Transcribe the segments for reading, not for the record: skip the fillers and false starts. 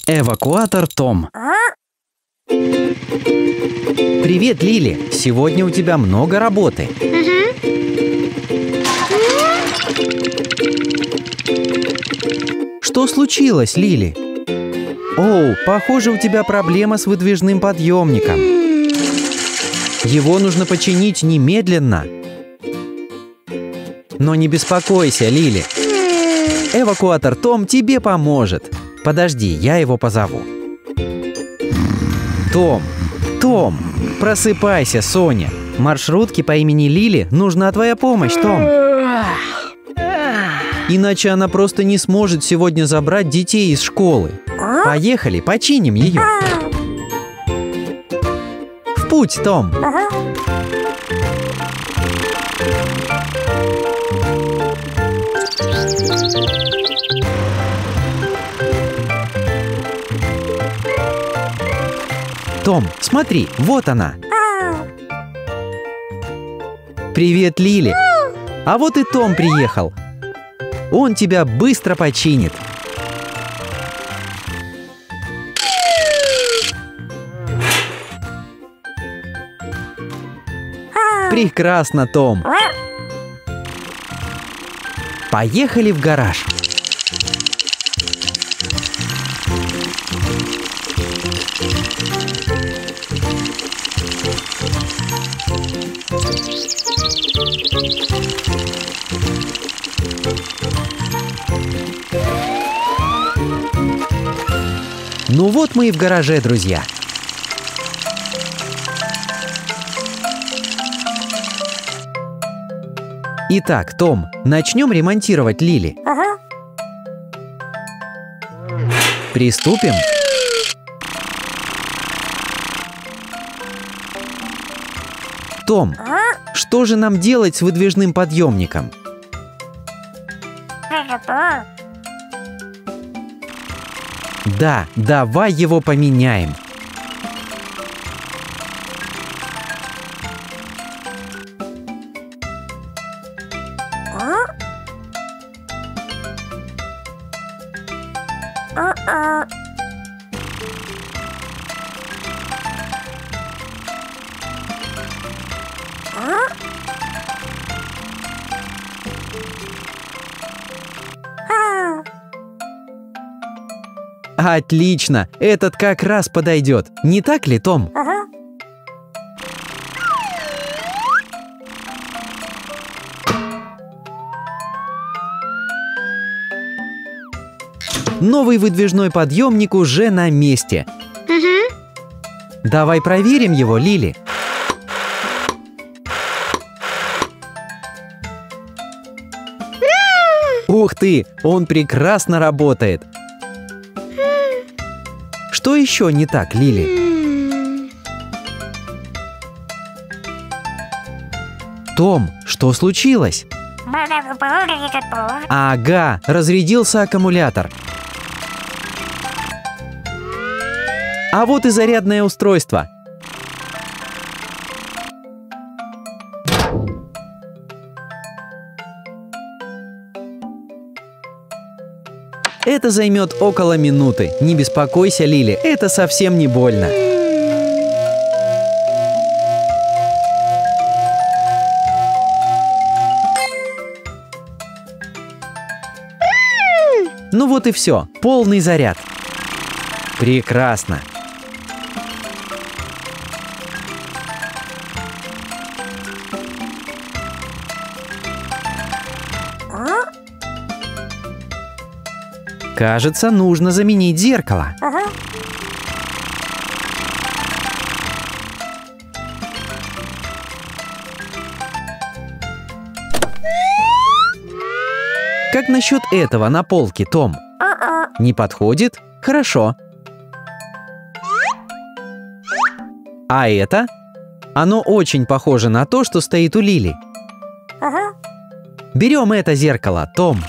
Эвакуатор Том. Привет, Лили. Сегодня у тебя много работы. Что случилось, Лили? Оу, похоже, у тебя проблема с выдвижным подъемником. Его нужно починить немедленно. Но не беспокойся, Лили. Эвакуатор Том тебе поможет. Подожди, я его позову. Том, просыпайся, Соня. Маршрутке по имени Лили нужна твоя помощь, Том. Иначе она просто не сможет сегодня забрать детей из школы. Поехали, починим ее. В путь, Том. Том, смотри, вот она. Привет, Лили. А вот и Том приехал. Он тебя быстро починит. Прекрасно, Том. Поехали в гараж. Ну вот мы и в гараже, друзья. Итак, Том, начнем ремонтировать Лили. Приступим. Том, что же нам делать с выдвижным подъемником? Да, давай его поменяем. Отлично! Этот как раз подойдет. Не так ли, Том? Новый выдвижной подъемник уже на месте. Давай проверим его, Лили. Ух ты! Он прекрасно работает. Что еще не так, Лили? Том, что случилось? Ага, разрядился аккумулятор. А вот и зарядное устройство. Это займет около минуты. Не беспокойся, Лили, это совсем не больно. Ну вот и все, полный заряд. Прекрасно. Кажется, нужно заменить зеркало. Как насчет этого на полке, Том? Не подходит? Хорошо. А это? Оно очень похоже на то, что стоит у Лили. Берем это зеркало, Том.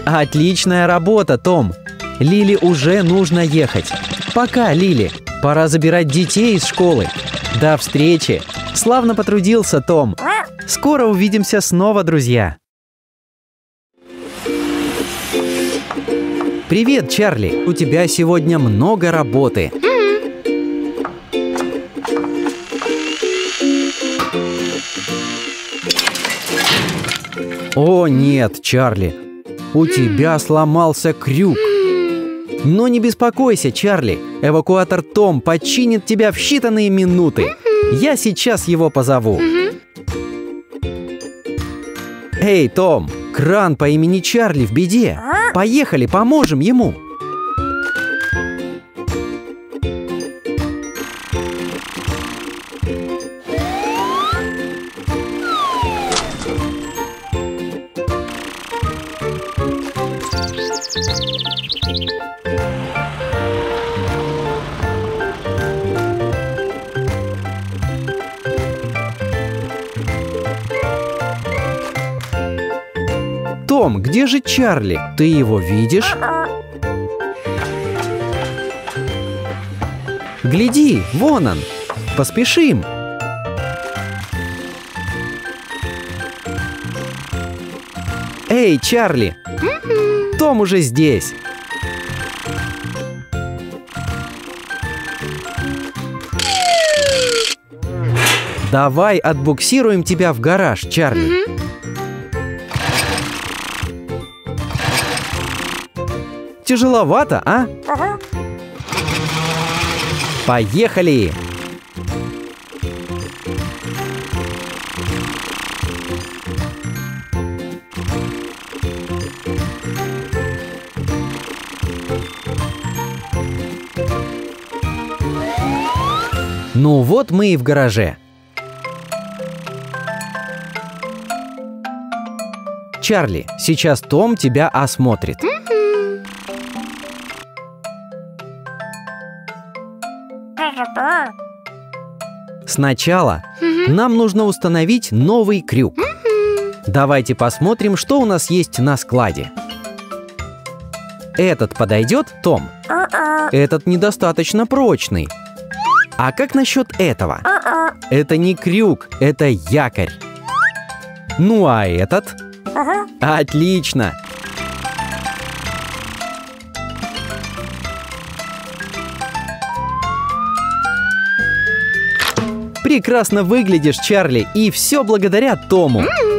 Отличная работа, Том. Лили уже нужно ехать. Пока, Лили. Пора забирать детей из школы. До встречи. Славно потрудился, Том. Скоро увидимся снова, друзья. Привет, Чарли. У тебя сегодня много работы. О, нет, Чарли. У тебя сломался крюк. Но не беспокойся, Чарли. Эвакуатор Том починит тебя в считанные минуты. Я сейчас его позову. Эй, Том, кран по имени Чарли в беде. Поехали, поможем ему. Том, где же Чарли? Ты его видишь? Гляди, вон он. Поспешим. Эй, Чарли! Том уже здесь. Давай отбуксируем тебя в гараж, Чарли. Тяжеловато, а? Поехали! Ну вот мы и в гараже. Чарли, сейчас Том тебя осмотрит. Сначала нам нужно установить новый крюк. Давайте посмотрим, что у нас есть на складе. Этот подойдет, Том? Этот недостаточно прочный. А как насчет этого? Это не крюк, это якорь. Ну а этот? Отлично! Прекрасно выглядишь, Чарли, и все благодаря Тому.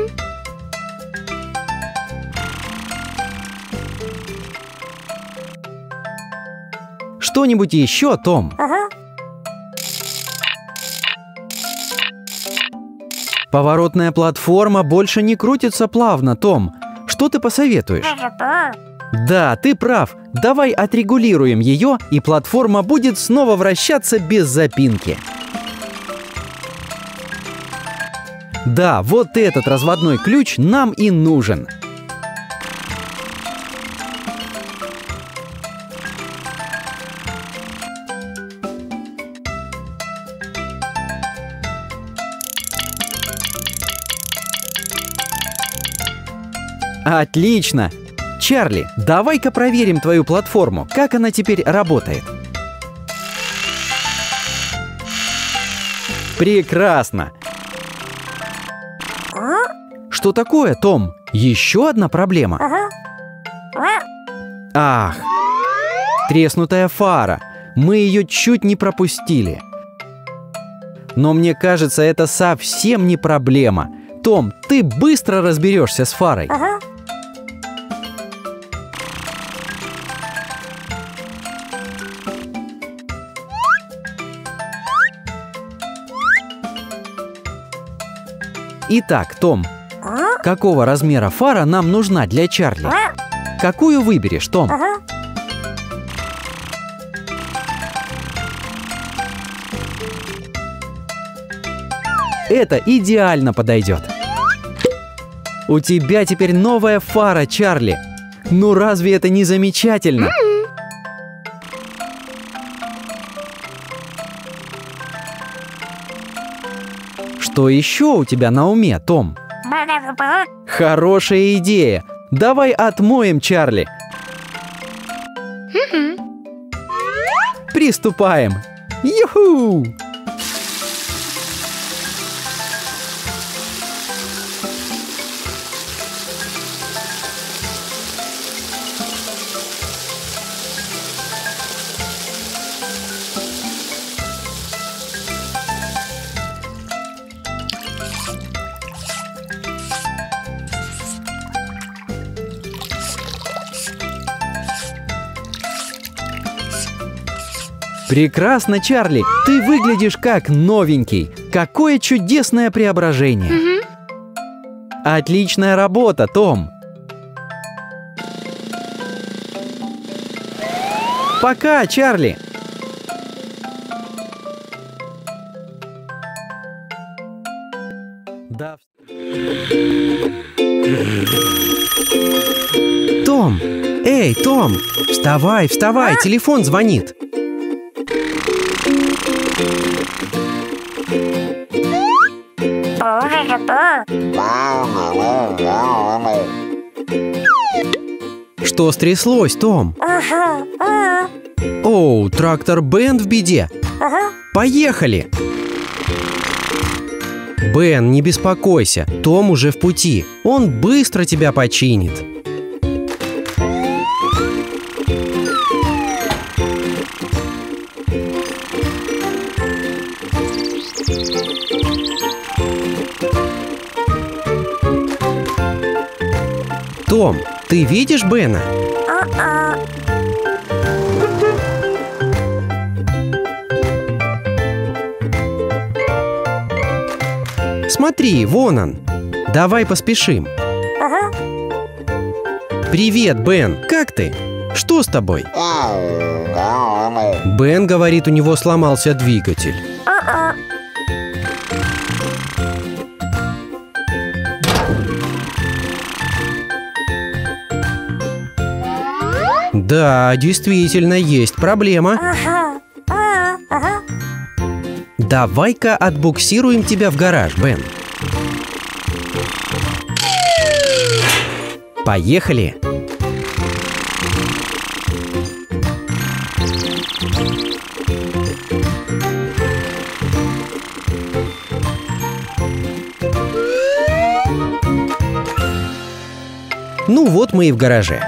Что-нибудь еще, Том? Поворотная платформа больше не крутится плавно, Том. Что ты посоветуешь? Да, ты прав. Давай отрегулируем ее, и платформа будет снова вращаться без запинки. Да, вот этот разводной ключ нам и нужен. Отлично! Чарли, давай-ка проверим твою платформу, как она теперь работает. Прекрасно! Что такое, Том? Еще одна проблема? Ах, треснутая фара. Мы ее чуть не пропустили. Но мне кажется, это совсем не проблема. Том, ты быстро разберешься с фарой. Итак, Том, какого размера фара нам нужна для Чарли? Какую выберешь, Том? Это идеально подойдет. У тебя теперь новая фара, Чарли. Ну разве это не замечательно? Что еще у тебя на уме, Том? Хорошая идея. Давай отмоем Чарли. Приступаем. Юху! Прекрасно, Чарли! Ты выглядишь как новенький. Какое чудесное преображение! Отличная работа, Том! Пока, Чарли! Да. Том! Эй, Том! Вставай, вставай! Телефон звонит! Что стряслось, Том? Оу, трактор Бен в беде. Поехали! Бен, не беспокойся, Том уже в пути. Он быстро тебя починит. Том, ты видишь Бена? Смотри, вон он. Давай поспешим. Привет, Бен. Как ты? Что с тобой? Бен говорит, у него сломался двигатель. Да, действительно, есть проблема. Давай-ка отбуксируем тебя в гараж, Бен. Поехали! Ну вот мы и в гараже.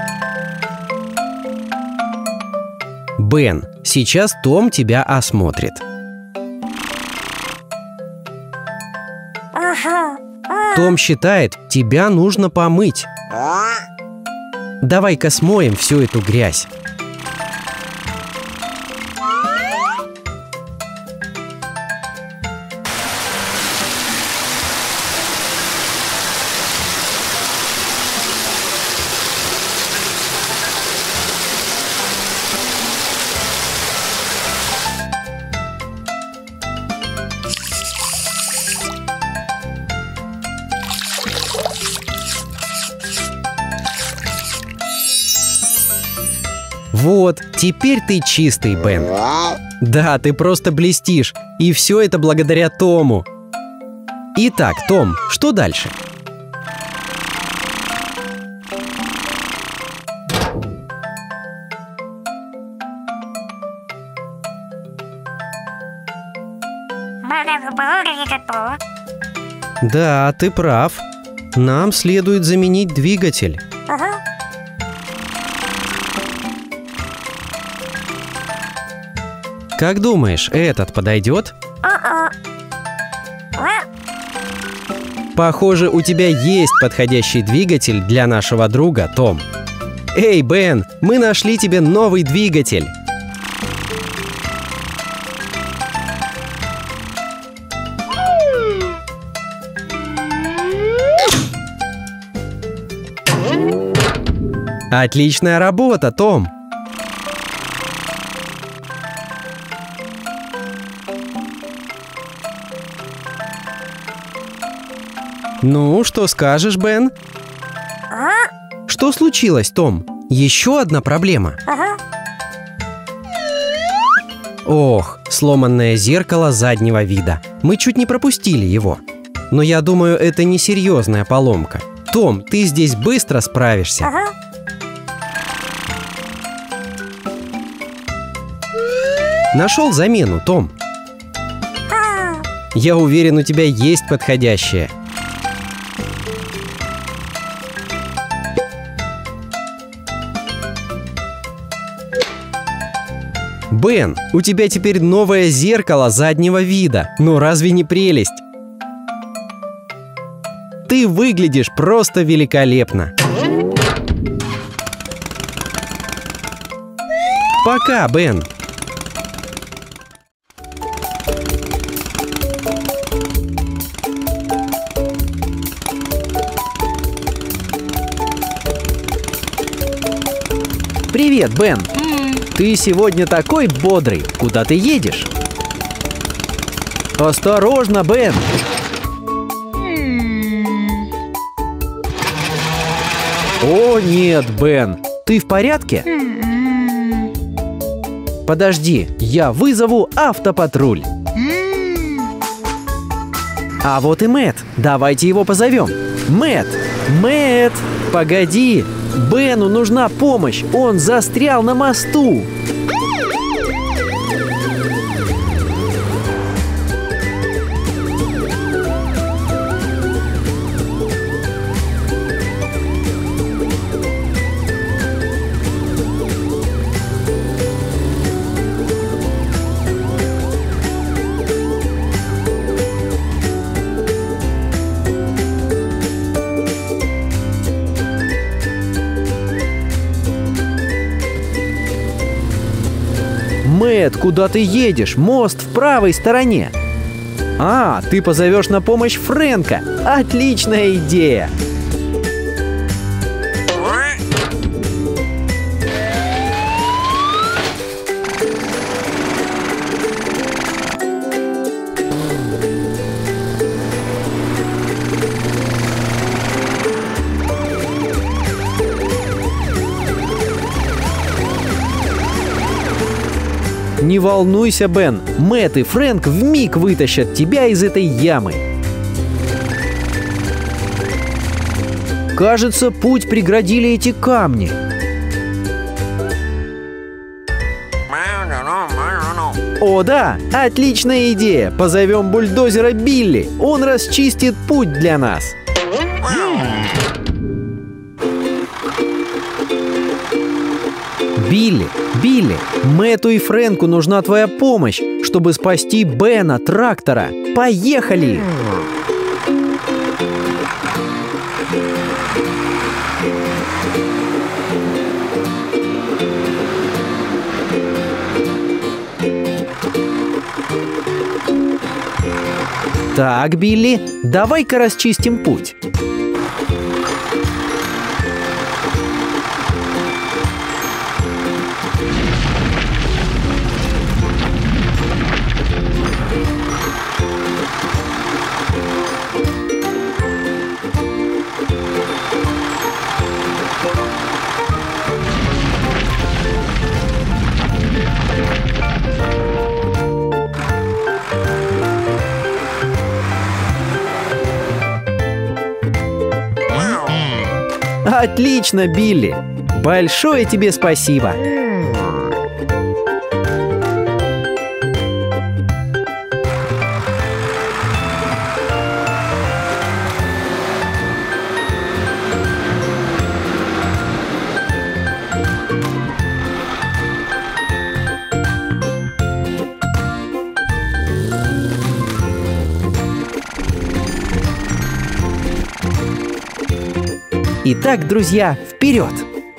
Бен, сейчас Том тебя осмотрит. Том считает, тебя нужно помыть. Давай-ка смоем всю эту грязь. Вот, теперь ты чистый, Бен. Да, ты просто блестишь. И все это благодаря Тому. Итак, Том, что дальше? Да, ты прав. Нам следует заменить двигатель. Как думаешь, этот подойдет? Похоже, у тебя есть подходящий двигатель для нашего друга, Том. Эй, Бен, мы нашли тебе новый двигатель. Отличная работа, Том. Ну, что скажешь, Бен? Что случилось, Том? Еще одна проблема. Ох, сломанное зеркало заднего вида. Мы чуть не пропустили его. Но я думаю, это не серьезная поломка. Том, ты здесь быстро справишься. Ага. Нашел замену, Том? Я уверен, у тебя есть подходящая. Бен, у тебя теперь новое зеркало заднего вида. Ну разве не прелесть? Ты выглядишь просто великолепно. Пока, Бен. Привет, Бен. Ты сегодня такой бодрый. Куда ты едешь? Осторожно, Бен. О, нет, Бен. Ты в порядке? Подожди, я вызову автопатруль. А вот и Мэтт. Давайте его позовем. Мэтт! Мэтт! Погоди! Бену нужна помощь! Он застрял на мосту! Мэтт, куда ты едешь? Мост в правой стороне. А, ты позовешь на помощь Фрэнка. Отличная идея. Не волнуйся, Бен. Мэтт и Фрэнк вмиг вытащат тебя из этой ямы. Кажется, путь преградили эти камни. О да, отличная идея. Позовем бульдозера Билли. Он расчистит путь для нас. Билли, Билли, Мэтту и Фрэнку нужна твоя помощь, чтобы спасти Бена, трактора. Поехали! Так, Билли, давай-ка расчистим путь. Отлично, Билли! Большое тебе спасибо! Итак, друзья, вперед!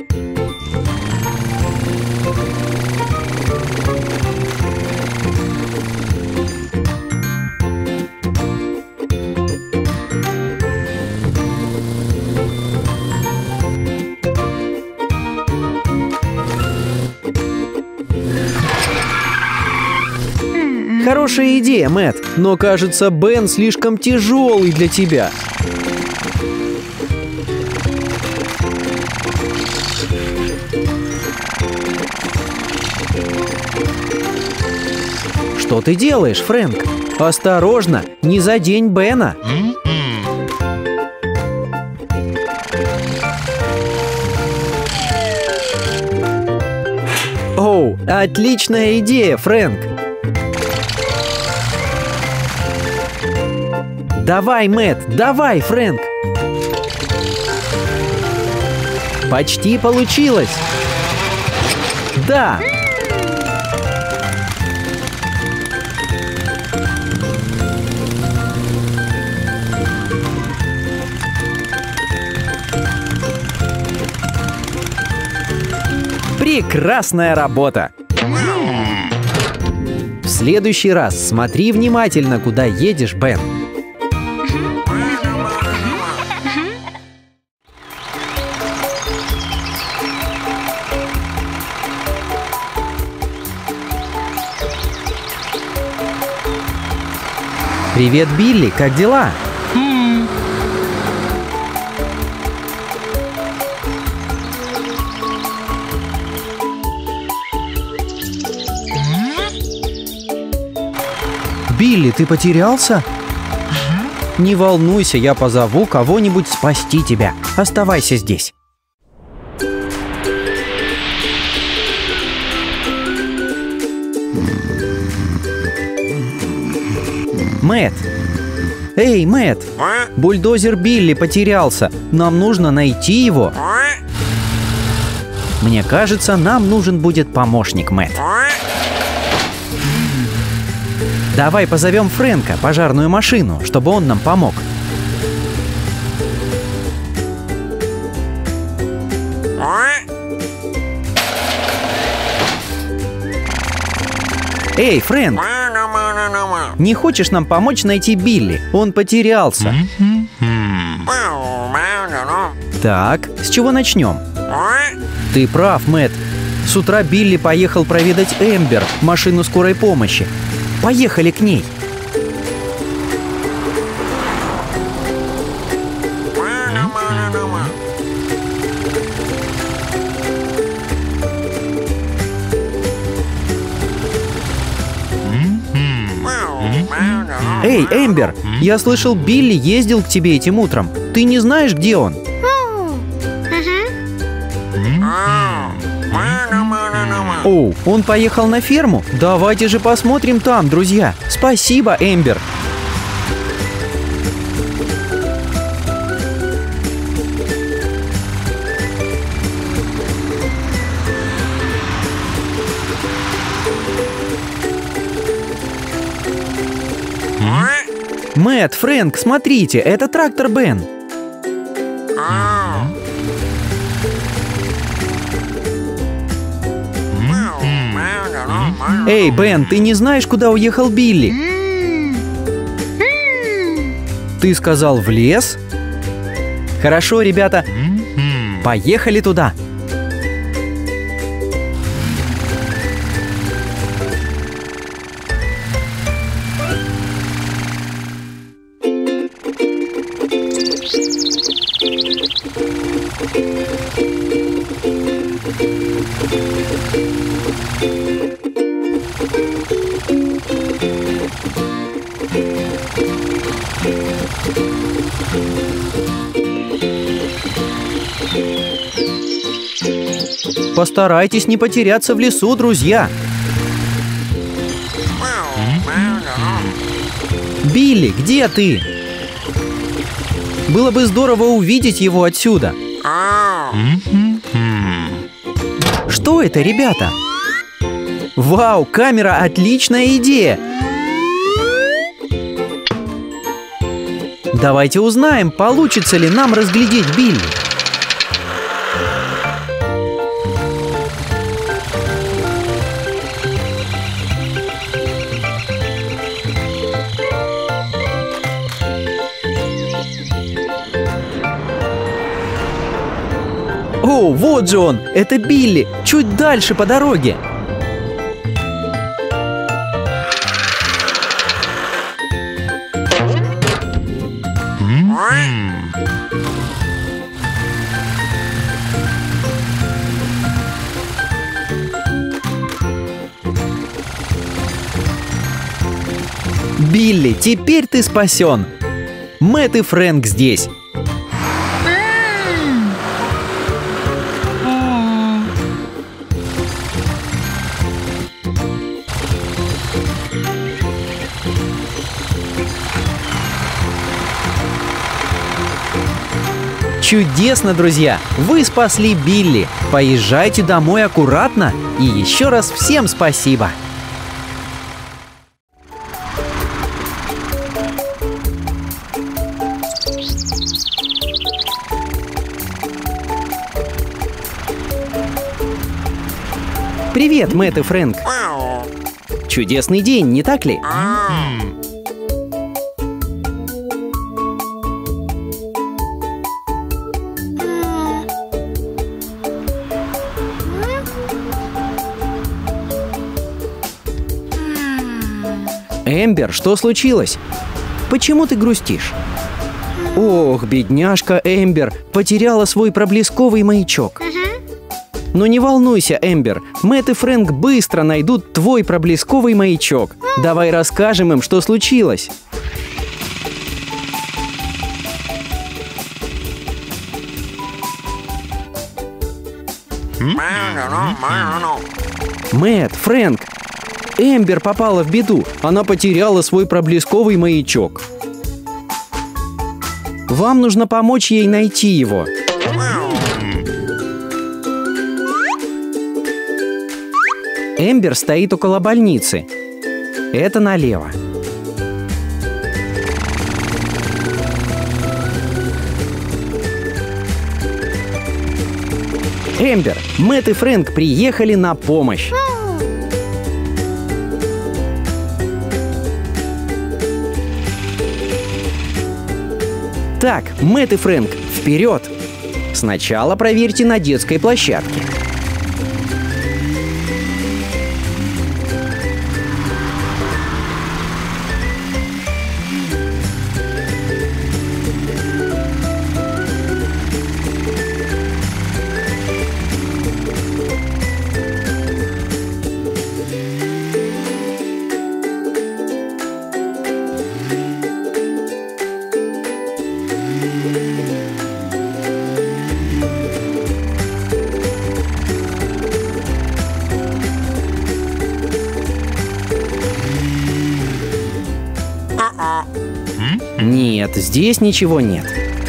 Хорошая идея, Мэтт, но кажется, Бен слишком тяжелый для тебя. Что ты делаешь, Фрэнк? Осторожно, не задень Бена. Оу, отличная идея, Фрэнк! Давай, Мэтт, давай, Фрэнк! Почти получилось! Да! Прекрасная работа! В следующий раз смотри внимательно, куда едешь, Бен. Привет, Билли, как дела? Билли, ты потерялся? Не волнуйся, я позову кого-нибудь спасти тебя. Оставайся здесь. Мэтт! Эй, Мэтт! Бульдозер Билли потерялся. Нам нужно найти его. Мне кажется, нам нужен будет помощник, Мэтт. Давай позовем Фрэнка, пожарную машину, чтобы он нам помог. Эй, Фрэнк! Не хочешь нам помочь найти Билли? Он потерялся. Так, с чего начнем? Ты прав, Мэтт. С утра Билли поехал проведать Эмбер, машину скорой помощи. Поехали к ней. Эй, Эмбер, я слышал, Билли ездил к тебе этим утром. Ты не знаешь, где он? О, он поехал на ферму? Давайте же посмотрим там, друзья. Спасибо, Эмбер. Мэтт, Фрэнк, смотрите, это трактор Бен. Эй, Бен, ты не знаешь, куда уехал Билли? Ты сказал, в лес? Хорошо, ребята, поехали туда. Постарайтесь не потеряться в лесу, друзья. Билли, где ты? Было бы здорово увидеть его отсюда. Что это, ребята? Вау, камера – отличная идея! Давайте узнаем, получится ли нам разглядеть Билли. О, вот же он! Это Билли! Чуть дальше по дороге! Билли, теперь ты спасен! Мэтт и Фрэнк здесь! Чудесно, друзья! Вы спасли Билли. Поезжайте домой аккуратно. И еще раз всем спасибо. Привет, Мэтт и Фрэнк. Чудесный день, не так ли? Эмбер, что случилось? Почему ты грустишь? Ох, бедняжка Эмбер, потеряла свой проблесковый маячок. Но не волнуйся, Эмбер, Мэтт и Фрэнк быстро найдут твой проблесковый маячок. Давай расскажем им, что случилось. Мэтт, Фрэнк, Эмбер попала в беду. Она потеряла свой проблесковый маячок. Вам нужно помочь ей найти его. Эмбер стоит около больницы. Это налево. Эмбер, Мэтт и Фрэнк приехали на помощь. Так, Мэтт и Фрэнк, вперед! Сначала проверьте на детской площадке. Нет, здесь ничего нет.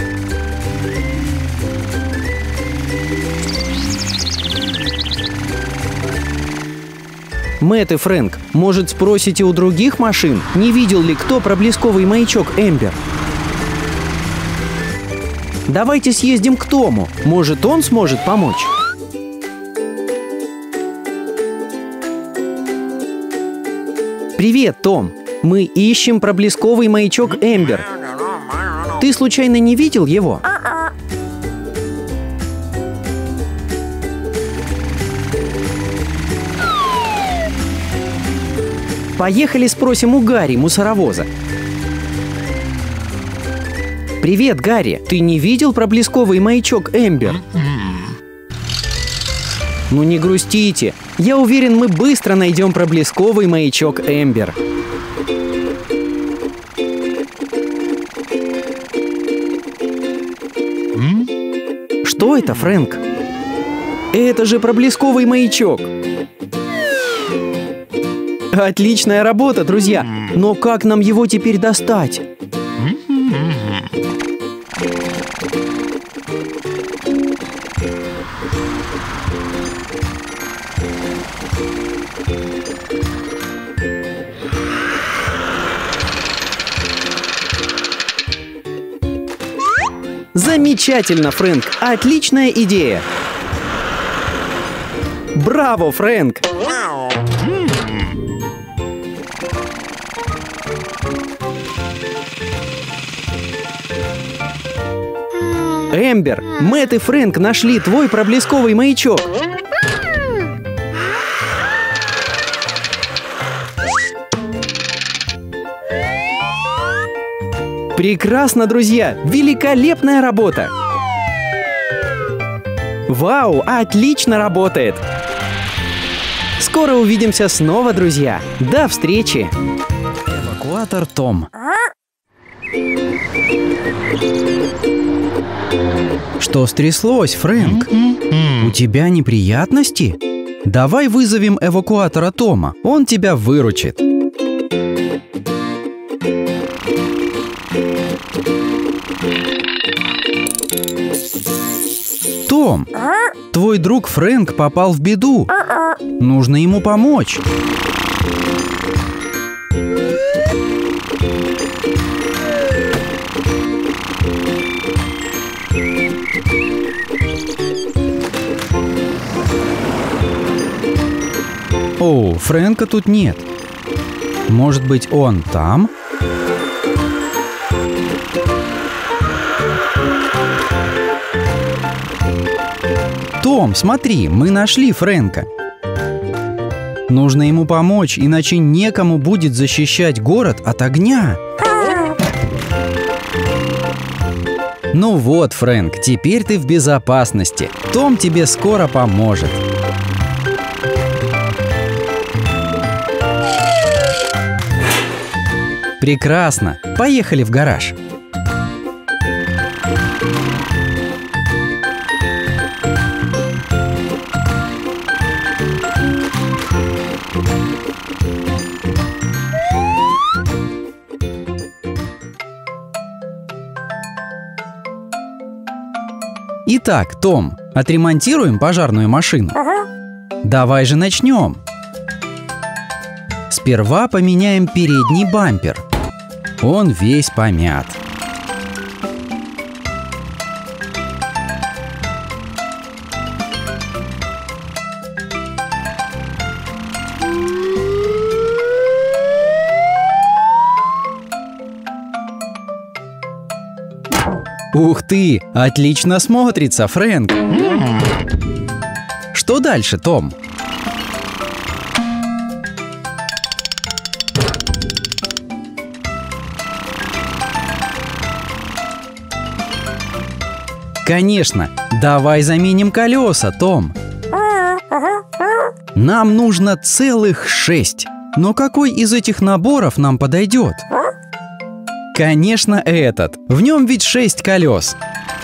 Мэтт и Фрэнк, может, спросите у других машин, не видел ли кто проблесковый маячок Эмбер? Давайте съездим к Тому. Может, он сможет помочь? Привет, Том. Мы ищем проблесковый маячок Эмбер. Ты случайно не видел его? Поехали спросим у Гарри, мусоровоза. Привет, Гарри. Ты не видел проблесковый маячок Эмбер? Ну не грустите. Я уверен, мы быстро найдем проблесковый маячок Эмбер. Что это, Фрэнк? Это же проблесковый маячок. Отличная работа, друзья. Но как нам его теперь достать? Замечательно, Фрэнк! Отличная идея! Браво, Фрэнк! Эмбер, Мэтт и Фрэнк нашли твой проблесковый маячок. Прекрасно, друзья! Великолепная работа! Вау, отлично работает! Скоро увидимся снова, друзья! До встречи! Эвакуатор Том. Что стряслось, Фрэнк? У тебя неприятности? Давай вызовем эвакуатора Тома, он тебя выручит. Том, твой друг Фрэнк попал в беду. Нужно ему помочь. О, Фрэнка тут нет. Может быть, он там? Том, смотри, мы нашли Фрэнка. Нужно ему помочь, иначе некому будет защищать город от огня. Ну вот, Фрэнк, теперь ты в безопасности. Том тебе скоро поможет. Прекрасно. Поехали в гараж. Итак, Том, отремонтируем пожарную машину? Давай же начнем. Сперва поменяем передний бампер. Он весь помят. Ух ты! Отлично смотрится, Фрэнк! Что дальше, Том? Конечно! Давай заменим колеса, Том! Нам нужно целых 6. Но какой из этих наборов нам подойдет? Конечно, этот. В нем ведь 6 колес.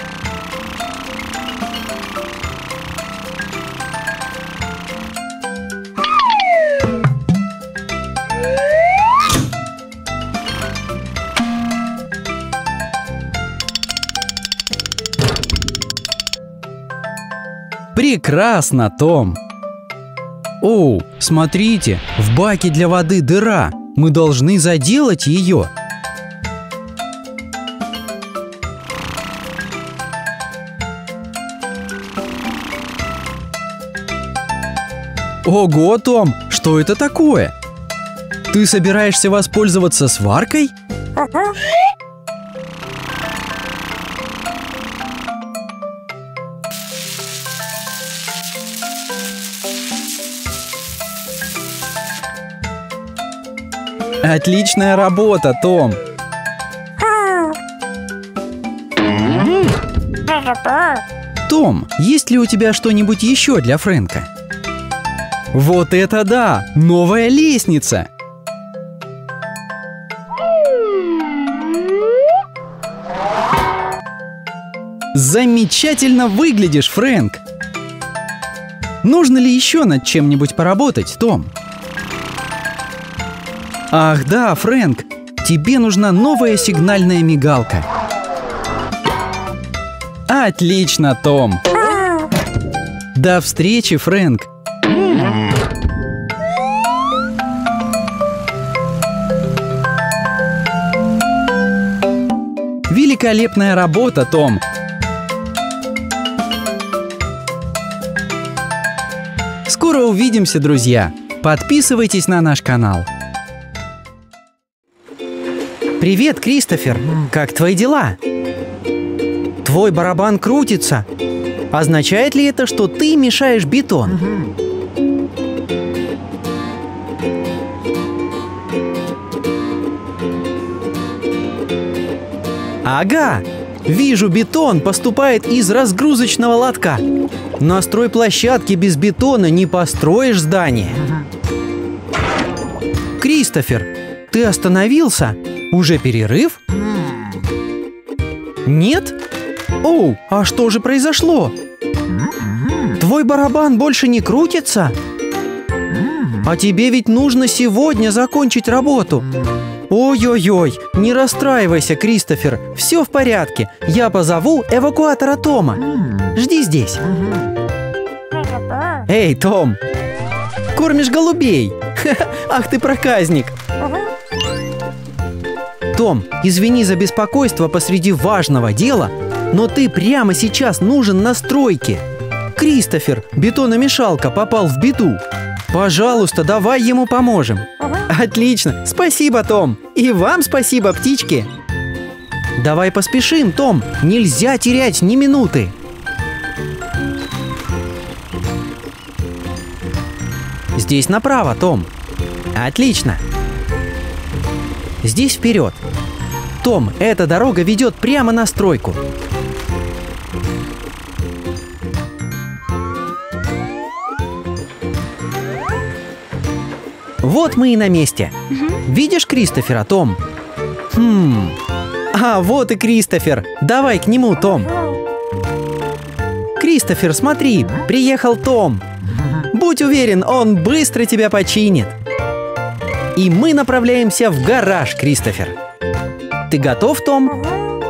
Прекрасно, Том! Оу, смотрите, в баке для воды дыра. Мы должны заделать ее. Ого, Том, что это такое? Ты собираешься воспользоваться сваркой? Отличная работа, Том! Том, есть ли у тебя что-нибудь еще для Фрэнка? Вот это да! Новая лестница! Замечательно выглядишь, Фрэнк! Нужно ли еще над чем-нибудь поработать, Том? Ах да, Фрэнк, тебе нужна новая сигнальная мигалка. Отлично, Том! До встречи, Фрэнк! Великолепная работа, Том! Скоро увидимся, друзья! Подписывайтесь на наш канал! Привет, Кристофер! Как твои дела? Твой барабан крутится. Означает ли это, что ты мешаешь бетон? Ага! Вижу, бетон поступает из разгрузочного лотка. На стройплощадке без бетона не построишь здание. Кристофер, ты остановился? Уже перерыв? Нет? Оу, а что же произошло? Твой барабан больше не крутится? А тебе ведь нужно сегодня закончить работу. Ой-ой-ой, не расстраивайся, Кристофер, все в порядке. Я позову эвакуатора Тома. Жди здесь. Эй, Том, кормишь голубей? Ах ты проказник. Том, извини за беспокойство посреди важного дела, но ты прямо сейчас нужен на стройке. Кристофер, бетономешалка, попал в беду. Пожалуйста, давай ему поможем. Отлично, спасибо, Том. И вам спасибо, птички. Давай поспешим, Том, нельзя терять ни минуты. Здесь направо, Том. Отлично. Здесь вперед. Том, эта дорога ведет прямо на стройку. Вот мы и на месте. Видишь Кристофера, Том? А, вот и Кристофер. Давай к нему, Том. Кристофер, смотри, приехал Том. Будь уверен, он быстро тебя починит. И мы направляемся в гараж, Кристофер. Ты готов, Том?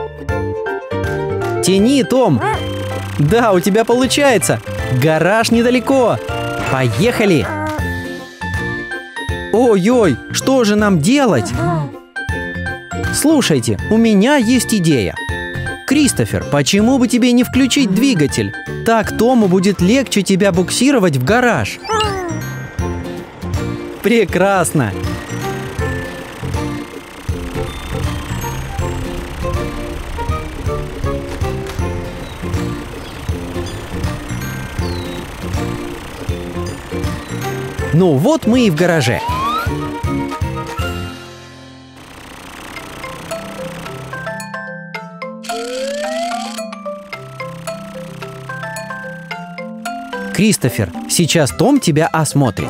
Тяни, Том. Да, у тебя получается. Гараж недалеко. Поехали. Ой-ой, что же нам делать? Слушайте, у меня есть идея. Кристофер, почему бы тебе не включить двигатель? Так Тому будет легче тебя буксировать в гараж. Прекрасно. Ну вот мы и в гараже. Кристофер, сейчас Том тебя осмотрит.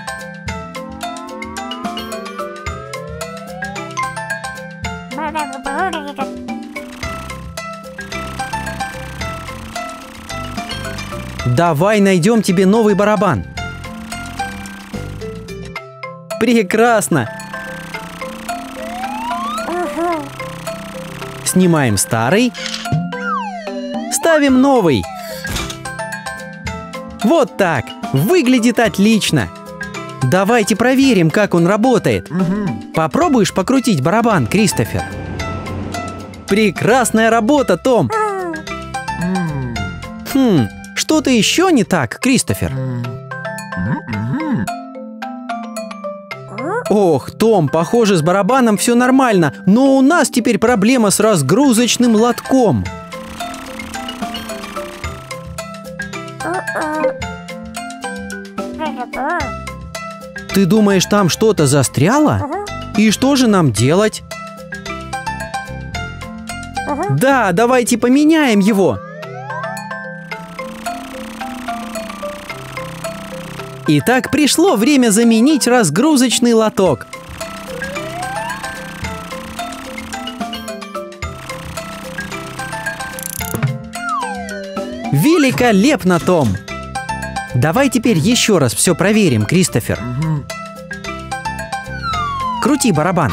Давай найдем тебе новый барабан. Прекрасно! Снимаем старый. Ставим новый. Вот так! Выглядит отлично! Давайте проверим, как он работает. Попробуешь покрутить барабан, Кристофер? Прекрасная работа, Том! Что-то еще не так, Кристофер? Ох, Том, похоже, с барабаном все нормально, но у нас теперь проблема с разгрузочным лотком. Ты думаешь, там что-то застряло? И что же нам делать? Да, давайте поменяем его. Итак, пришло время заменить разгрузочный лоток. Великолепно, Том! Давай теперь еще раз все проверим, Кристофер. Крути барабан.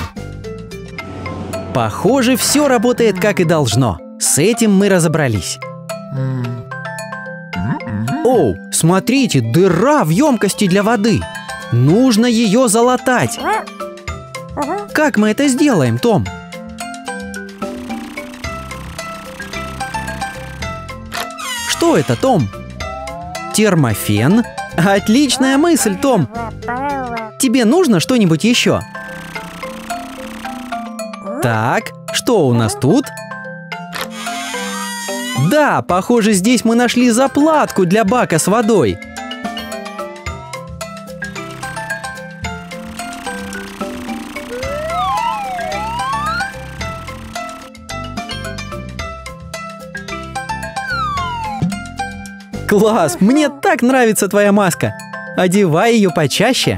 Похоже, все работает как и должно. С этим мы разобрались. Оу, смотрите, дыра в емкости для воды. Нужно ее залатать. Как мы это сделаем, Том? Что это, Том? Термофен? Отличная мысль, Том. Тебе нужно что-нибудь еще? Так, что у нас тут? Да, похоже, здесь мы нашли заплатку для бака с водой. Класс! Мне так нравится твоя маска! Одевай ее почаще.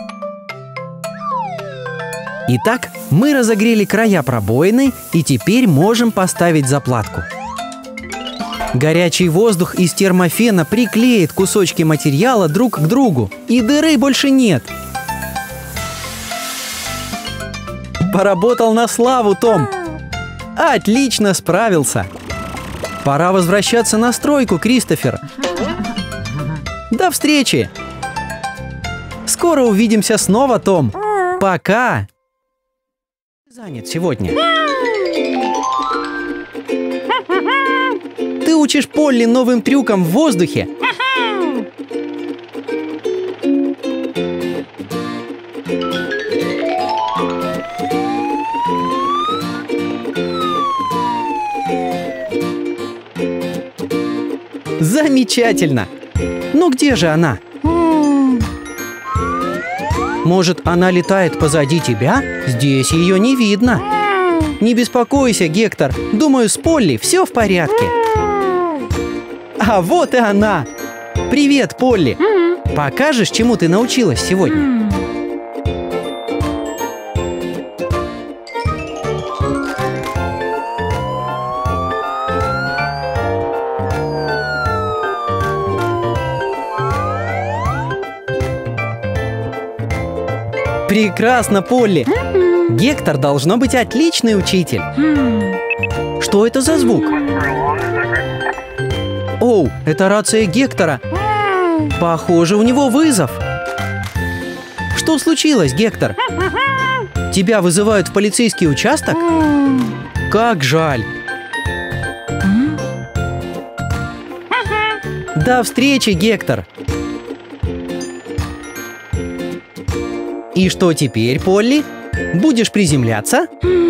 Итак, мы разогрели края пробоины и теперь можем поставить заплатку. Горячий воздух из термофена приклеит кусочки материала друг к другу, и дыры больше нет. Поработал на славу, Том. Отлично справился. Пора возвращаться на стройку, Кристофер. До встречи. Скоро увидимся снова, Том. Пока. Занят сегодня. Ты учишь Полли новым трюкам в воздухе? Замечательно! Ну где же она? Может, она летает позади тебя? Здесь ее не видно. Не беспокойся, Гектор. Думаю, с Полли все в порядке. А вот и она! Привет, Полли! Покажешь, чему ты научилась сегодня? Прекрасно, Полли! Гектор должно быть отличный учитель. Что это за звук? Оу, это рация Гектора. Похоже, у него вызов. Что случилось, Гектор? Тебя вызывают в полицейский участок? Как жаль. До встречи, Гектор. И что теперь, Полли? Будешь приземляться?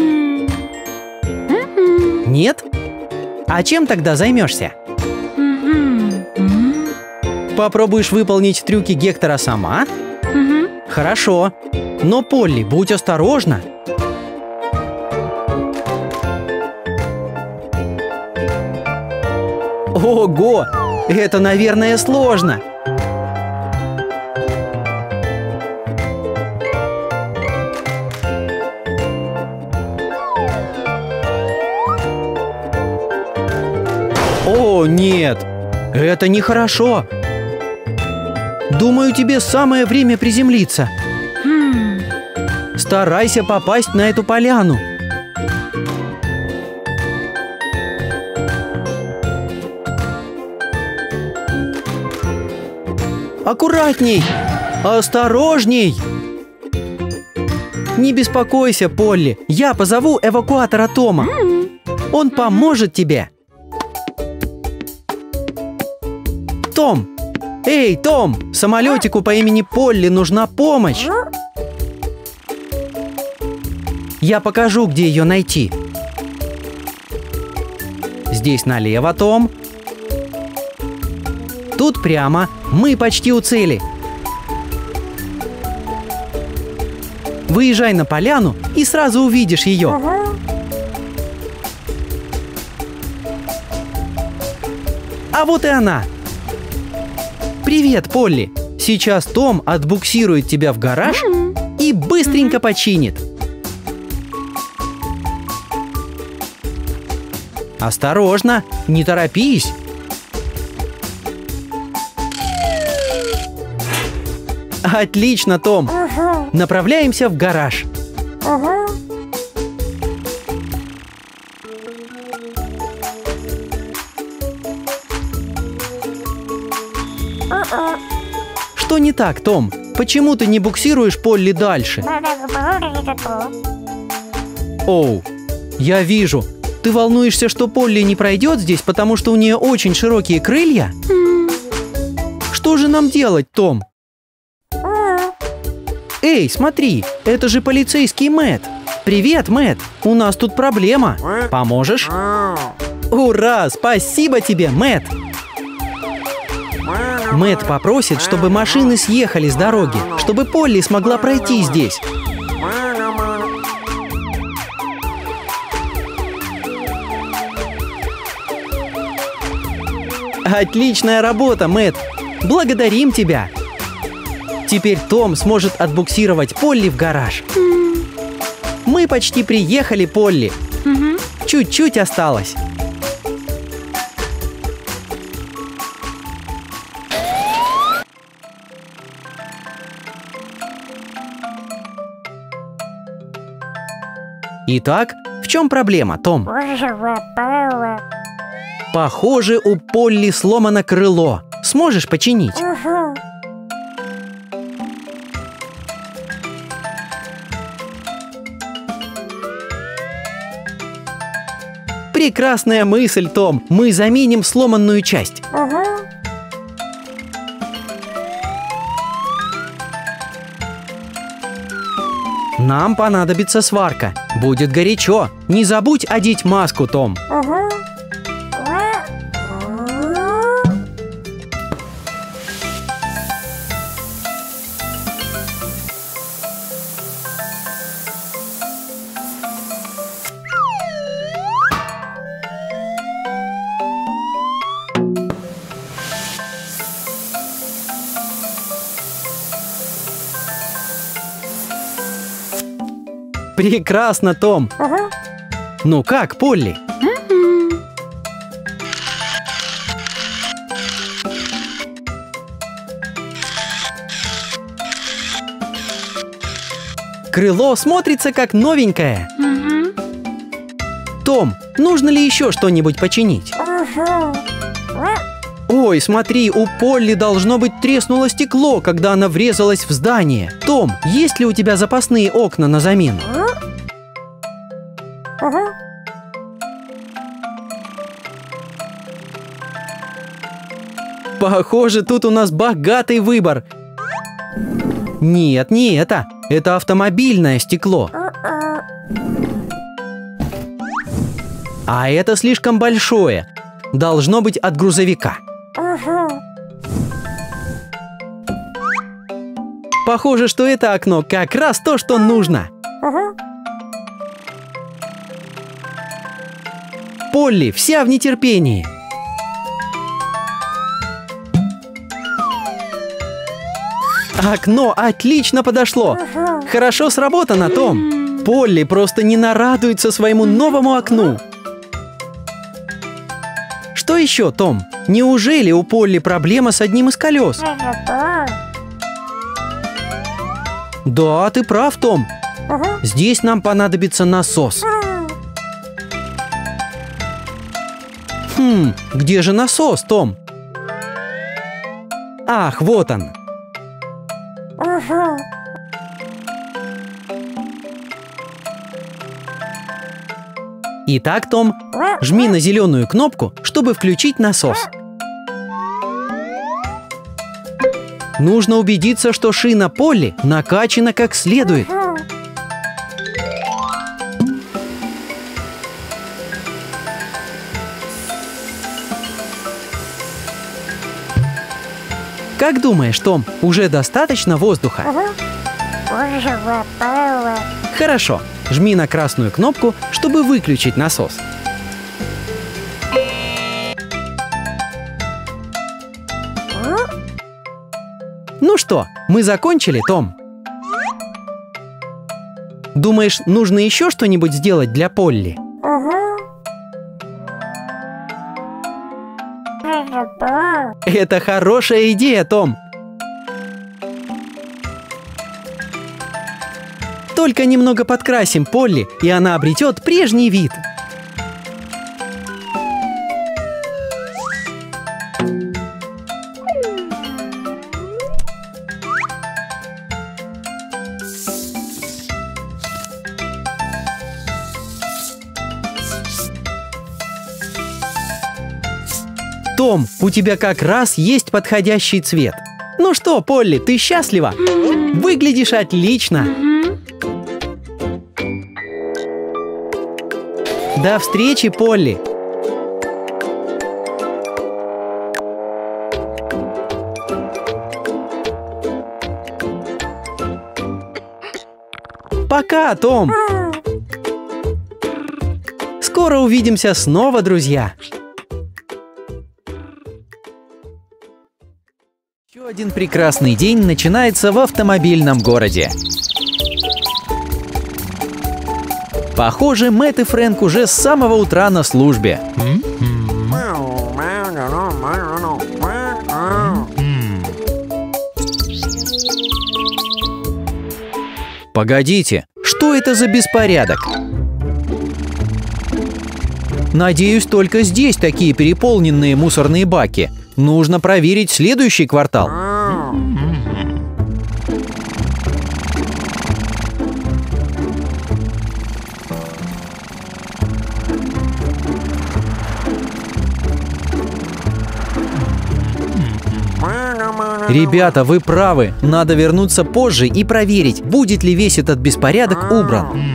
Нет? А чем тогда займешься? Попробуешь выполнить трюки Гектора сама? Хорошо. Но, Полли, будь осторожна. Ого! Это, наверное, сложно. О, нет! Это нехорошо! Думаю, тебе самое время приземлиться. Старайся попасть на эту поляну. Аккуратней! Осторожней! Не беспокойся, Полли. Я позову эвакуатора Тома. Он поможет тебе. Том! Эй, Том! Самолетику по имени Полли нужна помощь! Я покажу, где ее найти. Здесь налево, Том. Тут прямо. Мы почти у цели. Выезжай на поляну и сразу увидишь ее. А вот и она. Привет, Полли. Сейчас Том отбуксирует тебя в гараж и быстренько починит. Осторожно, не торопись. Отлично, Том. Направляемся в гараж. Что не так, Том? Почему ты не буксируешь Полли дальше? Оу, я вижу. Ты волнуешься, что Полли не пройдет здесь, потому что у нее очень широкие крылья? Что же нам делать, Том? Эй, смотри, это же полицейский Мэтт. Привет, Мэтт. У нас тут проблема. Поможешь? Ура! Спасибо тебе, Мэтт. Мэтт попросит, чтобы машины съехали с дороги, чтобы Полли смогла пройти здесь. Отличная работа, Мэтт. Благодарим тебя. Теперь Том сможет отбуксировать Полли в гараж. Мы почти приехали, Полли. Чуть-чуть осталось. Итак, в чем проблема, Том? Похоже, у Полли сломано крыло. Сможешь починить? Прекрасная мысль, Том. Мы заменим сломанную часть. Нам понадобится сварка. Будет горячо. Не забудь одеть маску, Том. Прекрасно, Том. Ну как, Полли? Крыло смотрится как новенькое. Том, нужно ли еще что-нибудь починить? Ой, смотри, у Полли должно быть треснуло стекло, когда она врезалась в здание. Том, есть ли у тебя запасные окна на замену? Похоже, тут у нас богатый выбор. Нет, не это. Это автомобильное стекло. А это слишком большое. Должно быть от грузовика. Похоже, что это окно как раз то, что нужно. Полли вся в нетерпении. Окно отлично подошло. Хорошо сработано, Том. Полли просто не нарадуется своему новому окну. Что еще, Том? Неужели у Полли проблема с одним из колес? Да, ты прав, Том. Здесь нам понадобится насос. Где же насос, Том? Ах, вот он. Итак, Том, жми на зеленую кнопку, чтобы включить насос. Нужно убедиться, что шина Полли накачана как следует. Как думаешь, Том, уже достаточно воздуха? Хорошо. Жми на красную кнопку, чтобы выключить насос. Ну что, мы закончили, Том? Думаешь, нужно еще что-нибудь сделать для Полли? Это хорошая идея, Том. Только немного подкрасим Полли, и она обретет прежний вид. Том, у тебя как раз есть подходящий цвет. Ну что, Полли, ты счастлива? Выглядишь отлично. До встречи, Полли. Пока, Том. Скоро увидимся снова, друзья. Еще один прекрасный день начинается в автомобильном городе. Похоже, Мэтт и Фрэнк уже с самого утра на службе. Погодите, что это за беспорядок? Надеюсь, только здесь такие переполненные мусорные баки. Нужно проверить следующий квартал. Ребята, вы правы. Надо вернуться позже и проверить, будет ли весь этот беспорядок убран.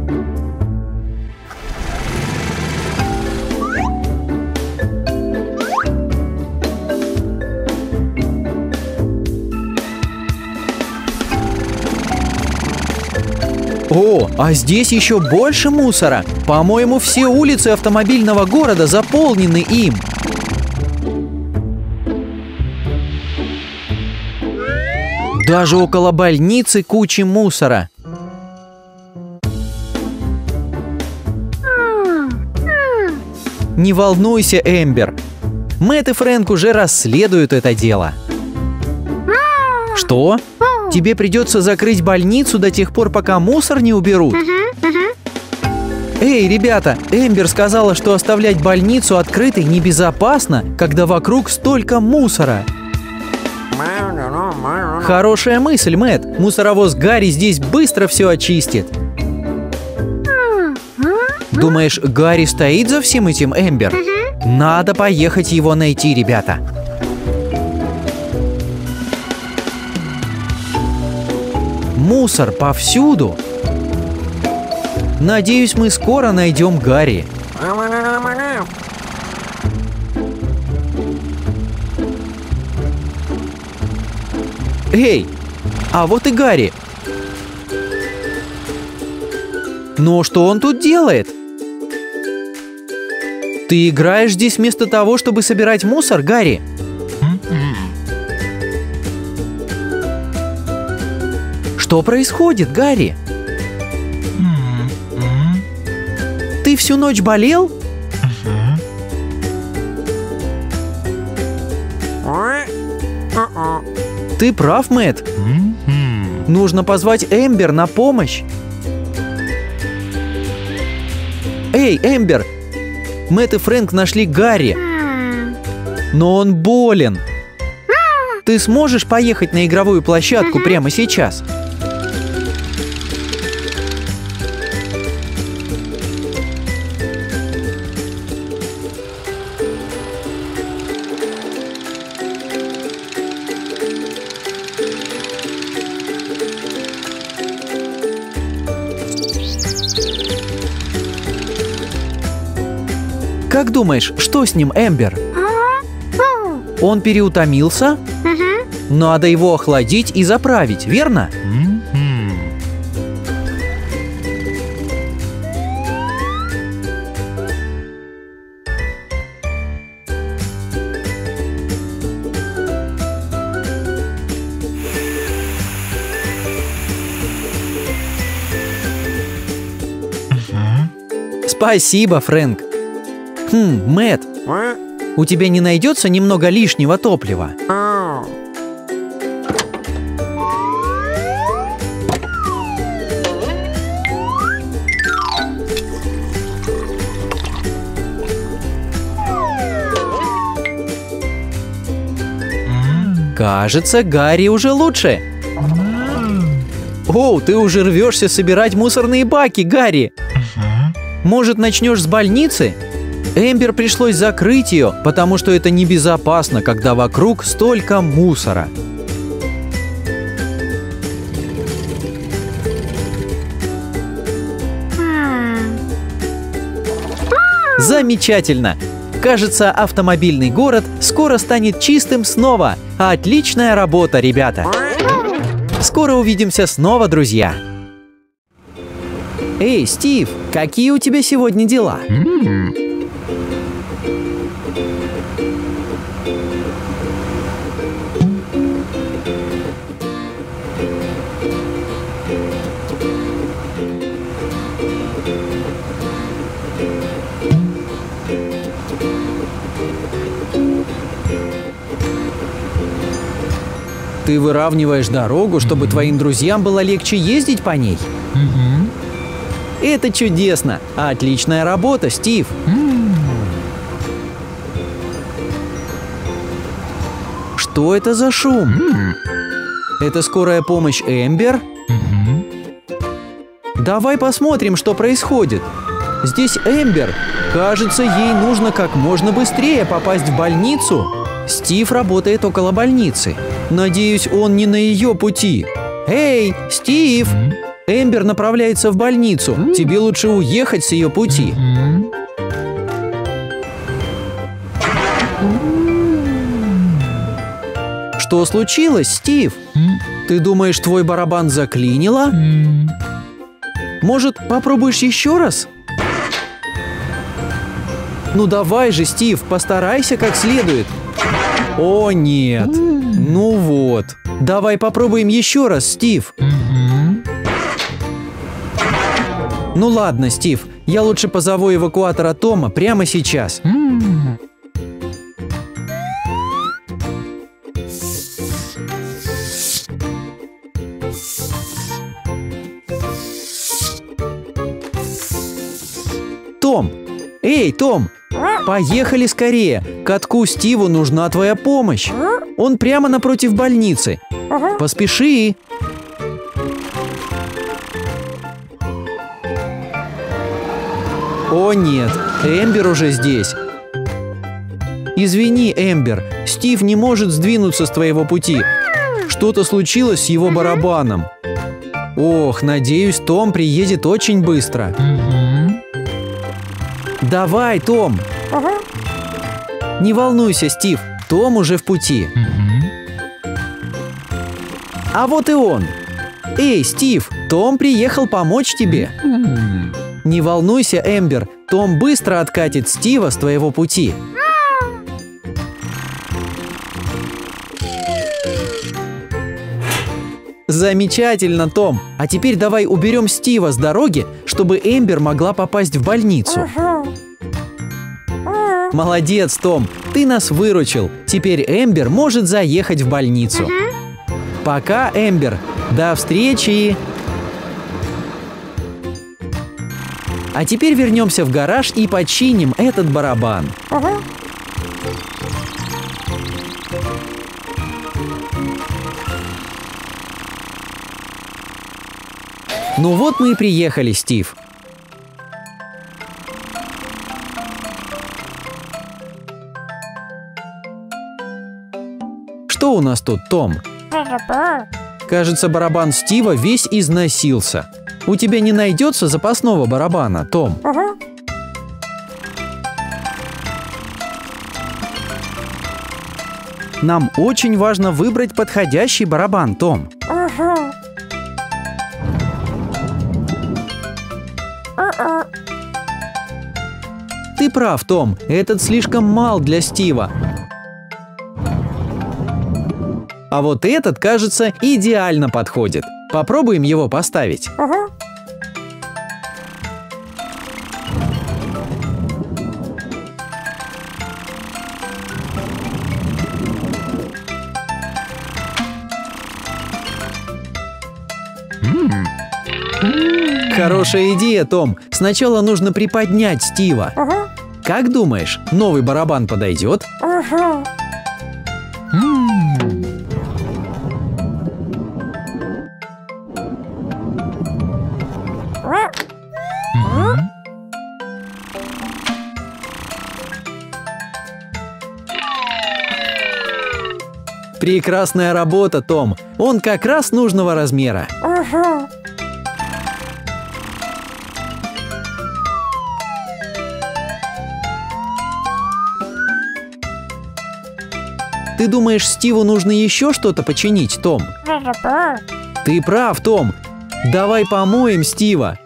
О, а здесь еще больше мусора. По-моему, все улицы автомобильного города заполнены им. Даже около больницы куча мусора. Не волнуйся, Эмбер. Мэтт и Фрэнк уже расследуют это дело. Что? Тебе придется закрыть больницу до тех пор, пока мусор не уберут? Эй, ребята, Эмбер сказала, что оставлять больницу открытой небезопасно, когда вокруг столько мусора. Хорошая мысль, Мэтт. Мусоровоз Гарри здесь быстро все очистит. Думаешь, Гарри стоит за всем этим, Эмбер? Надо поехать его найти, ребята. Мусор повсюду. Надеюсь, мы скоро найдем Гарри. Эй, а вот и Гарри. Но что он тут делает? Ты играешь здесь вместо того, чтобы собирать мусор, Гарри? Что происходит, Гарри? Ты всю ночь болел? Ты прав, Мэтт. Нужно позвать Эмбер на помощь. Эй, Эмбер! Мэтт и Фрэнк нашли Гарри. Но он болен. Ты сможешь поехать на игровую площадку прямо сейчас? Как думаешь, что с ним, Эмбер? Он переутомился? Надо его охладить и заправить, верно? Спасибо, Фрэнк. Мэтт, у тебя не найдется немного лишнего топлива? Кажется, Гарри уже лучше. О, ты уже рвешься собирать мусорные баки, Гарри. Может, начнешь с больницы? Эмбер пришлось закрыть ее, потому что это небезопасно, когда вокруг столько мусора. Замечательно! Кажется, автомобильный город скоро станет чистым снова. Отличная работа, ребята! Скоро увидимся снова, друзья! Эй, Стив, какие у тебя сегодня дела? Ты выравниваешь дорогу, чтобы твоим друзьям было легче ездить по ней? Это чудесно! Отличная работа, Стив! Что это за шум? Это скорая помощь Эмбер? Давай посмотрим, что происходит. Здесь Эмбер. Кажется, ей нужно как можно быстрее попасть в больницу. Стив работает около больницы. Надеюсь, он не на ее пути. Эй, Стив! Эмбер направляется в больницу. Тебе лучше уехать с ее пути. Что случилось, Стив? Ты думаешь, твой барабан заклинило? Может, попробуешь еще раз? Ну давай же, Стив, постарайся как следует. О, нет. Ну вот. Давай попробуем еще раз, Стив. Ну ладно, Стив, я лучше позову эвакуатора Тома прямо сейчас. Том! Эй, Том! Поехали скорее! Катку Стиву нужна твоя помощь. Он прямо напротив больницы. Поспеши! О нет, Эмбер уже здесь. Извини, Эмбер, Стив не может сдвинуться с твоего пути. Что-то случилось с его барабаном. Ох, надеюсь, Том приедет очень быстро. Давай, Том! Не волнуйся, Стив, Том уже в пути. А вот и он. Эй, Стив, Том приехал помочь тебе. Не волнуйся, Эмбер, Том быстро откатит Стива с твоего пути. Замечательно, Том. А теперь давай уберем Стива с дороги, чтобы Эмбер могла попасть в больницу. Молодец, Том. Ты нас выручил. Теперь Эмбер может заехать в больницу. Пока, Эмбер. До встречи. А теперь вернемся в гараж и починим этот барабан. Ну вот мы и приехали, Стив. Что у нас тут, Том? Кажется, барабан Стива весь износился. У тебя не найдется запасного барабана, Том? Нам очень важно выбрать подходящий барабан, Том. Ты прав, Том. Этот слишком мал для Стива. А вот этот, кажется, идеально подходит. Попробуем его поставить. Хорошая идея, Том. Сначала нужно приподнять Стива. Как думаешь, новый барабан подойдет? Прекрасная работа, Том. Он как раз нужного размера. Ты думаешь, Стиву нужно еще что-то починить, Том? Ты прав, Том. Давай помоем Стива.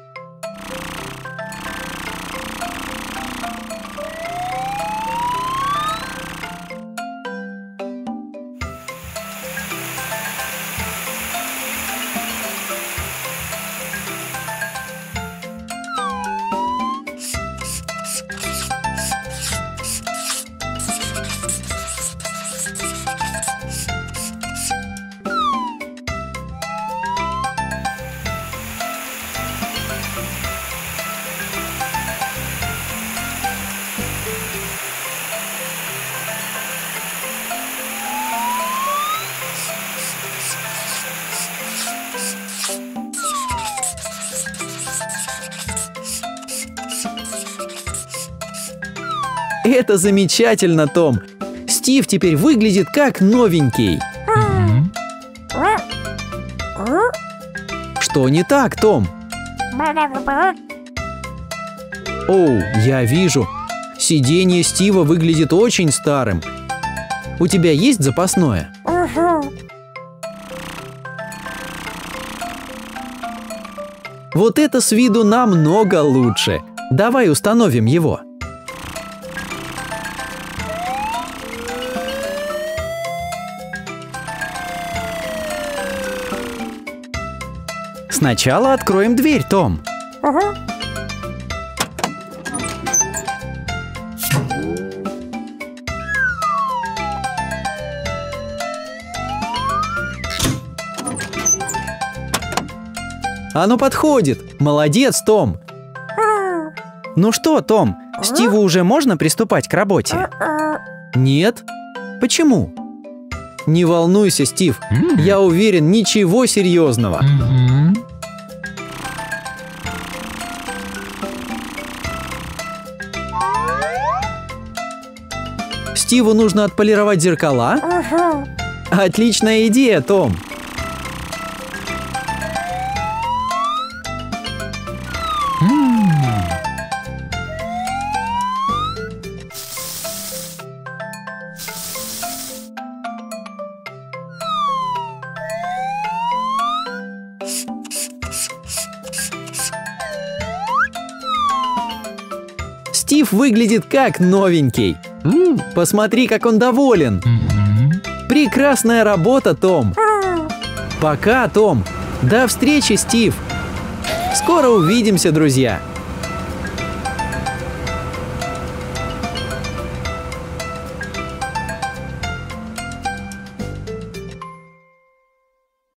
Это замечательно, Том. Стив теперь выглядит как новенький. Что не так, Том? Оу, я вижу. Сиденье Стива выглядит очень старым. У тебя есть запасное? Вот это с виду намного лучше. Давай установим его. Сначала откроем дверь, Том. Оно подходит. Молодец, Том. Ну что, Том, Стиву уже можно приступать к работе? Нет? Почему? Не волнуйся, Стив. Я уверен, ничего серьезного. Стиву нужно отполировать зеркала? Отличная идея, Том. Стив выглядит как новенький. Посмотри, как он доволен. Прекрасная работа, Том. Пока, Том. До встречи, Стив. Скоро увидимся, друзья.